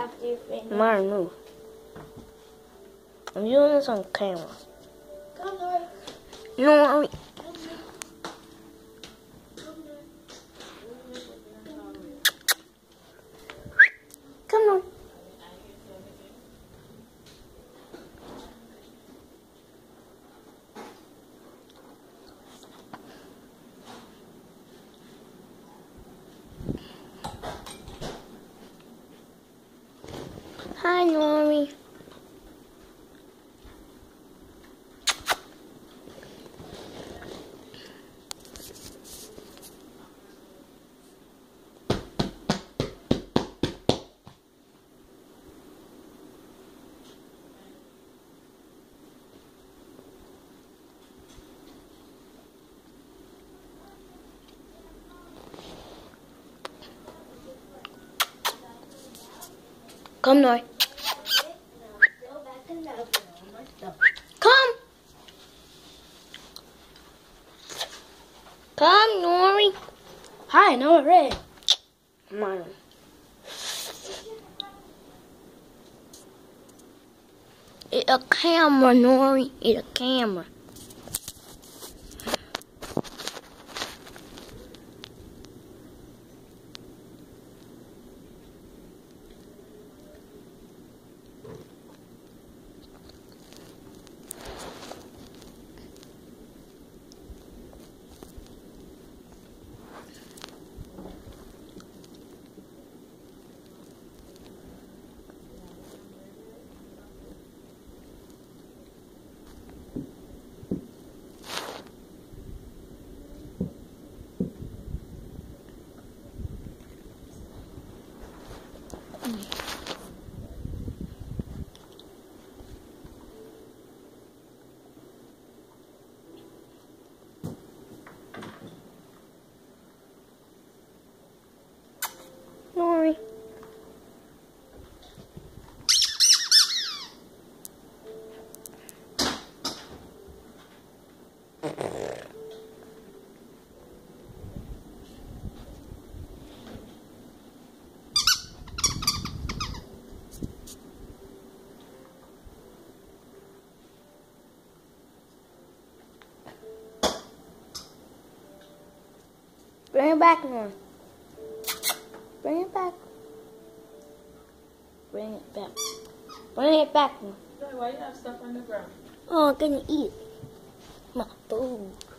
after you finish. Mine, move. I'm doing this on camera. Come on. No, come on. Hi, Nori. Come, Nori. Come. Come, Nori. Hi, Nori. Come on. It's a camera, Nori. It's a camera. Nori. Bring it back, Nori. Bring it back. Bring it back. Bring it back, Nori. Why you have stuff on the ground? Oh, I'm gonna eat my food.